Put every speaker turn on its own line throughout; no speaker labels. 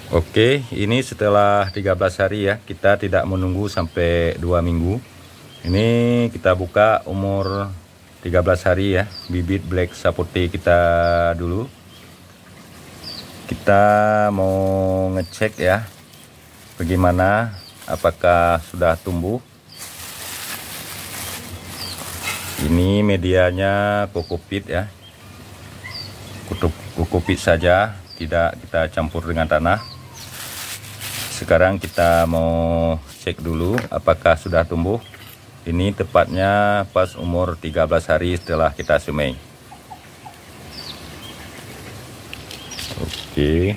Oke, ini setelah 13 hari ya, kita tidak menunggu sampai 2 minggu. Ini kita buka umur 13 hari ya, bibit black sapote kita dulu. Kita mau ngecek ya, bagaimana, apakah sudah tumbuh. Ini medianya kokopit ya, kokopit saja, tidak kita campur dengan tanah. Sekarang kita mau cek dulu apakah sudah tumbuh. Ini tepatnya pas umur 13 hari setelah kita semai. Oke.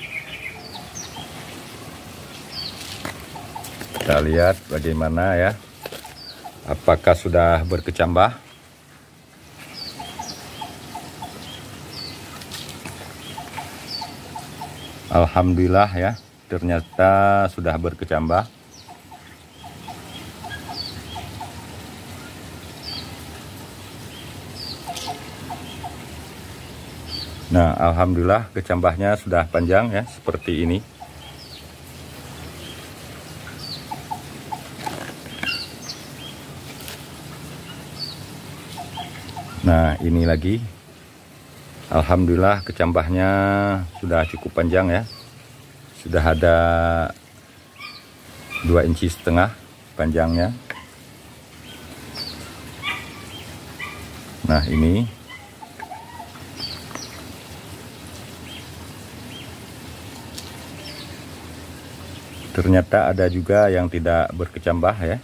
Kita lihat bagaimana ya. Apakah sudah berkecambah? Alhamdulillah ya. Ternyata sudah berkecambah. Nah, alhamdulillah kecambahnya sudah panjang ya, seperti ini. Nah, ini lagi. Alhamdulillah kecambahnya sudah cukup panjang ya. Sudah ada 2,5 inci panjangnya. Nah, ini ternyata ada juga yang tidak berkecambah ya.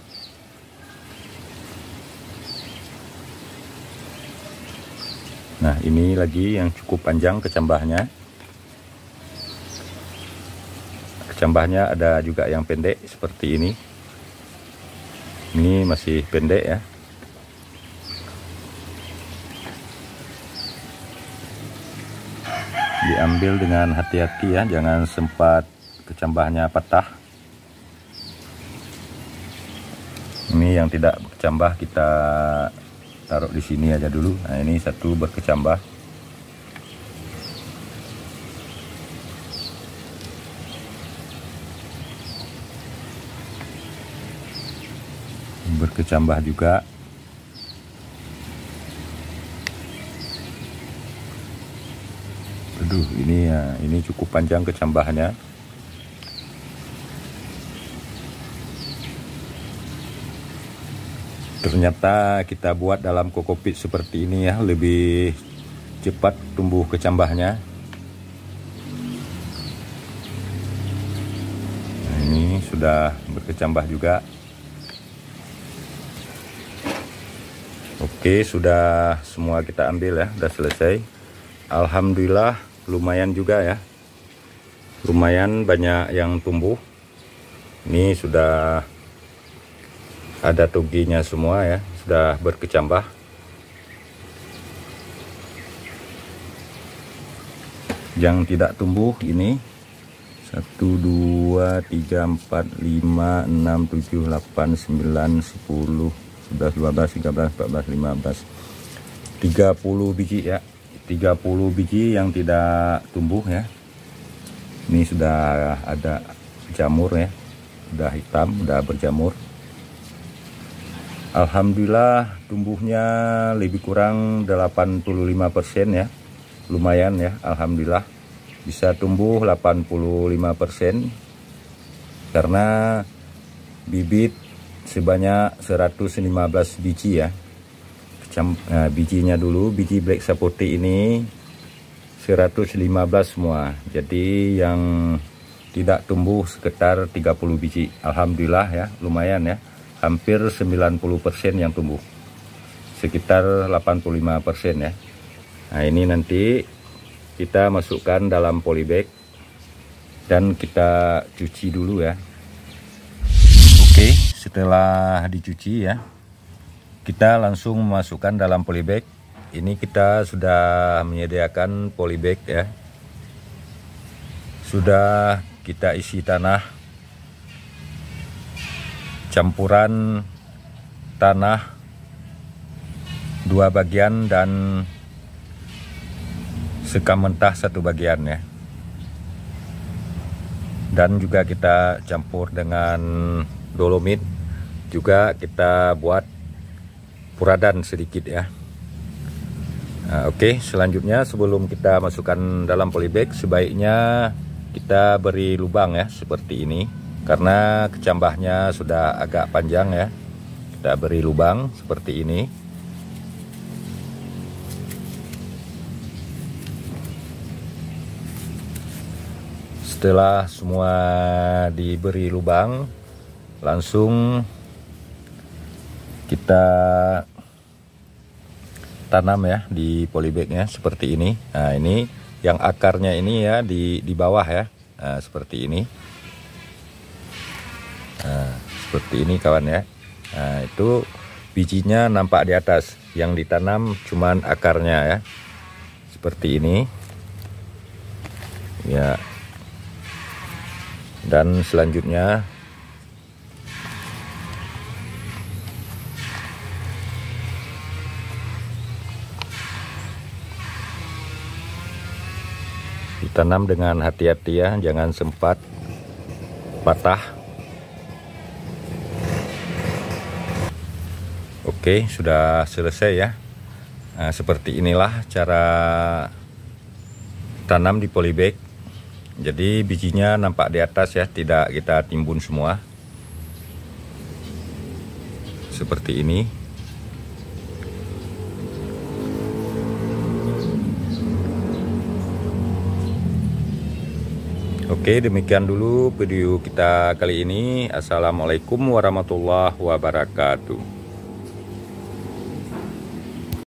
Nah, ini lagi yang cukup panjang kecambahnya. Kecambahnya ada juga yang pendek seperti ini. Ini masih pendek ya. Diambil dengan hati-hati ya, jangan sempat kecambahnya patah. Ini yang tidak berkecambah kita taruh di sini aja dulu. Nah, ini satu berkecambah. Berkecambah juga. Aduh, ini ya, ini cukup panjang kecambahnya. Ternyata kita buat dalam kokopit seperti ini ya, lebih cepat tumbuh kecambahnya. Nah, ini sudah berkecambah juga. Oke, sudah semua kita ambil ya, sudah selesai. Alhamdulillah lumayan juga ya. Lumayan banyak yang tumbuh. Ini sudah ada toginya semua ya, sudah berkecambah. Yang tidak tumbuh ini 1, 2, 3, 4, 5, 6, 7, 8, 9, 10, 11, 12, 13, 14, 15, 30 biji ya. 30 biji yang tidak tumbuh ya. Ini sudah ada jamur ya, sudah hitam, sudah berjamur. Alhamdulillah tumbuhnya lebih kurang 85% ya. Lumayan ya, alhamdulillah bisa tumbuh 85% karena bibit sebanyak 115 biji ya. Nah, bijinya dulu, biji black sapote ini 115 semua. Jadi yang tidak tumbuh sekitar 30 biji. Alhamdulillah ya, lumayan ya. Hampir 90% yang tumbuh, sekitar 85% ya. Nah, ini nanti kita masukkan dalam polybag dan kita cuci dulu ya. Oke, setelah dicuci ya, kita langsung memasukkan dalam polybag. Ini kita sudah menyediakan polybag ya. Sudah kita isi tanah, campuran tanah 2 bagian dan sekam mentah 1 bagian ya. dan juga kita campur dengan dolomit, juga kita buat puradan sedikit ya. Oke, selanjutnya sebelum kita masukkan dalam polybag, sebaiknya kita beri lubang ya, seperti ini. Karena kecambahnya sudah agak panjang ya, kita beri lubang seperti ini. Setelah semua diberi lubang, langsung kita tanam ya di polybagnya seperti ini. Nah, ini yang akarnya ini ya di bawah ya. Nah, seperti ini. Nah, seperti ini kawan ya. Nah, itu bijinya nampak di atas. Yang ditanam cuman akarnya ya. Seperti ini. Ya. Dan selanjutnya ditanam dengan hati-hati ya, jangan sempat patah. Oke, sudah selesai ya. Nah, seperti inilah cara tanam di polybag. Jadi bijinya nampak di atas ya, tidak kita timbun semua. Seperti ini. Oke, demikian dulu video kita kali ini. Assalamualaikum warahmatullahi wabarakatuh.